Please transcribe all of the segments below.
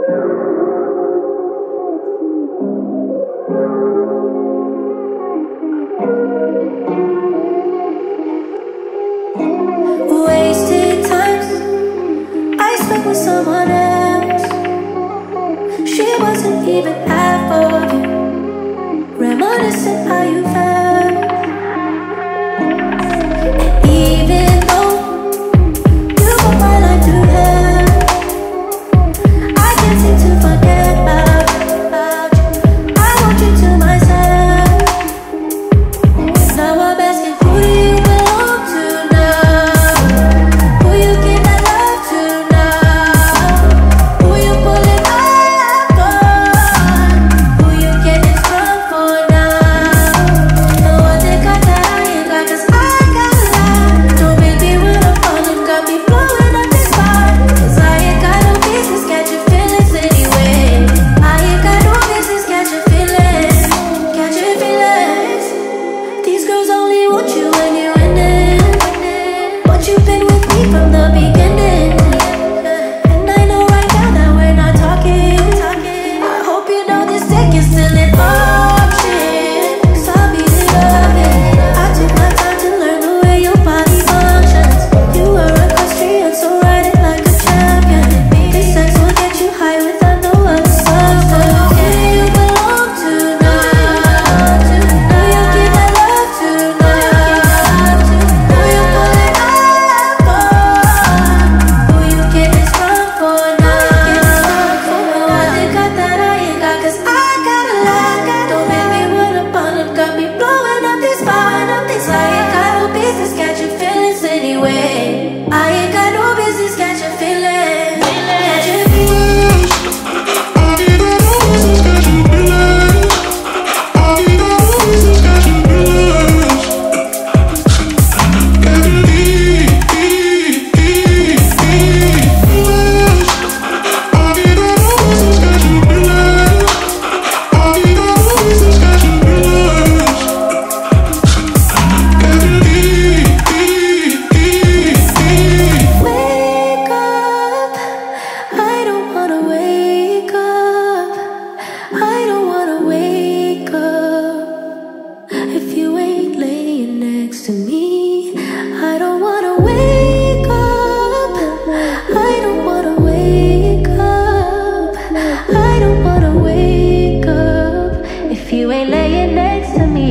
Wasted times I spent with someone else. She wasn't even half of you. Reminiscing how you felt. And even though you put my life through hell, I can't seem to forget about you. I want you to myself. Now I'm asking, who do you belong to now? Who you give that love to now? Who you pulling up on? Who you getting strong for now? No one that got that I ain't got, 'cause I got a lot. Don't make me run up on them, got me blowing up this spot. 'Cause I ain't got no business catching feelings anyway. I ain't got no business catching feelings. Catching feelings. These girls only want you when you're winning, but you've been with me from the beginning. And I know right now that we're not talking. I hope you know this dick is still an option, 'cause I'll be loving. I took my time to learn the way your body functions. You are equestrian, so ride it like a champion. This sex will get you high without no other substance. Who do you belong to now? Who you give that love to now? Who you pulling up on? Who you getting strong for now? No one got that I ain't got, 'cause I got a lot. Don't make me run up on them, got me blowing up this spot. I ain't got no business catching feelings anyway. I ain't got no business catching feelings. Catching feelings. Wake up, I don't wanna wake up. I don't wanna wake up if you ain't laying next to me. I don't wanna wake up. I don't wanna wake up. I don't wanna wake up if you ain't laying next to me.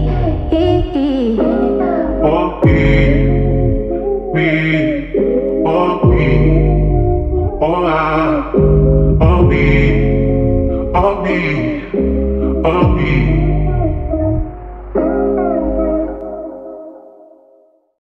Oh, me, oh, me, oh, I, oh, me, oh, me, oh, me.